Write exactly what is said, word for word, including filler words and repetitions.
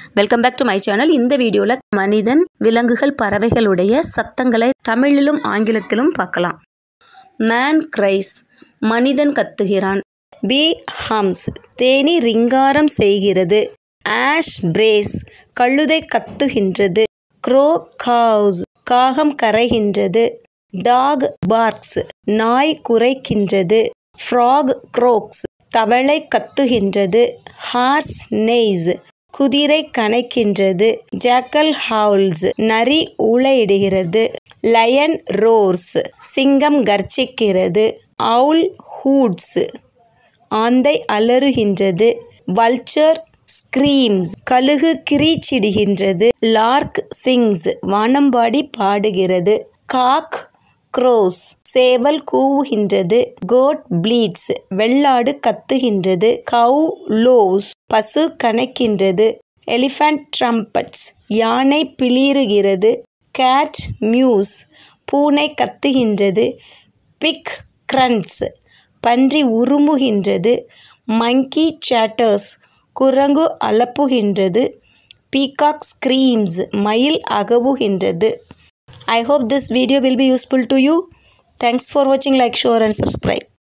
Welcome back to my channel. இந்த வீடியோவில் மனிதன், விலங்குகள், பறவைகளுடைய சத்தங்களை தமிழிலும் ஆங்கிலத்திலும் பார்க்கலாம். மேன் கிரைஸ், மனிதன் கத்துகிறான். பீ ஹம்ஸ், தேனி ரிங்காரம் செய்கிறது. ஆஷ் பிரேஸ், கழுதை கத்துகின்றது. க்ரோ காவ்ஸ், காகம் கரைகின்றது. டாக் பார்க்ஸ், நாய் குரைக்கின்றது. ஃப்ராக் க்ரோக்ஸ், தவளை கத்துகின்றது. ஹார்ஸ் நெய்ஸ், குதிரை கனைக்கின்றது. ஜாக்கல் ஹவுல்ஸ், நரி ஊளையிடுகிறது. லயன் ரோர்ஸ், சிங்கம் கர்ச்சிக்கிறது. அவுல் ஹூட்ஸ், ஆந்தை அலறுகின்றது. வல்ச்சர் ஸ்கிரீம்ஸ், கழுகு கிரீச்சிடுகின்றது. லார்க் சிங்ஸ், வானம்பாடி பாடுகிறது. காக் க்ரோஸ், சேவல் கூவுகின்றது. கோட் ப்ளீட்ஸ், வெள்ளாடு கத்துகின்றது. கவ் லோவ்ஸ், பசு கனைக்கின்றது. எலிஃபண்ட் ட்ரம்பட்ஸ், யானை பிளிறுகிறது. கேட் மியூஸ், பூனை கத்துகின்றது. பிக் க்ரன்ஸ், பன்றி உருமுகின்றது. மங்கி சாட்டர்ஸ், குரங்கு அலப்புகின்றது. பீகாக் ஸ்க்ரீம்ஸ், மயில் அகவுகின்றது. I hope this video will be useful to you. Thanks for watching. Like, share and subscribe.